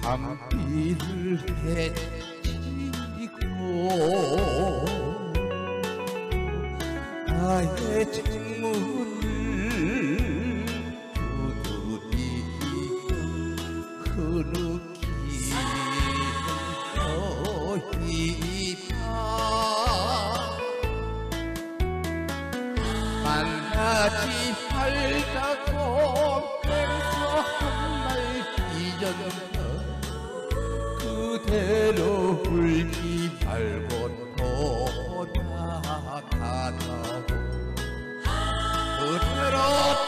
밤비를 헤치고 나의 창문을 두드리며 흐느끼는 너희가 만나지 말자고 맹세한 날 잊었는가 그대로 울지 말고 돌아가다오 그대로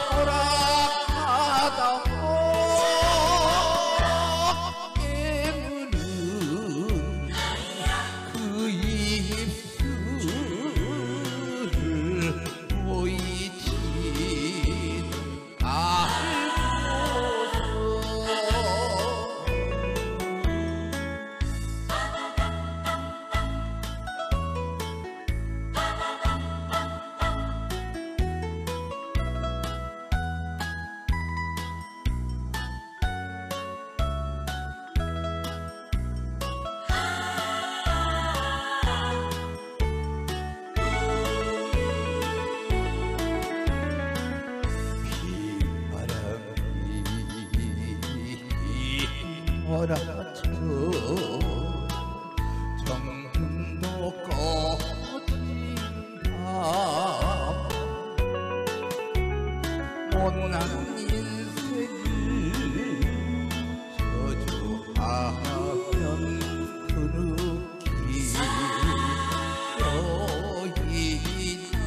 돌아가다오 깨무는 그 입술을 보이지는 않고서 몰아쳐 정금도 꺼진다 못난 인생을 저주하면 흐느끼 여인아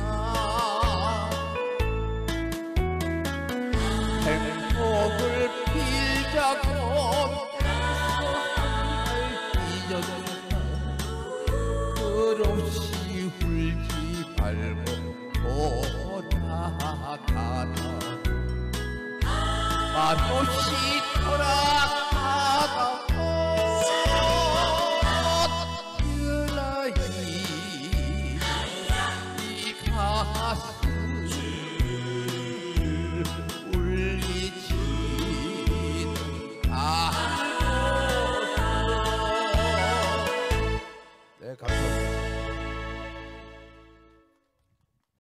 행복을 빌자고 끝없이 울지 말고 돌아가다 말없이 돌아가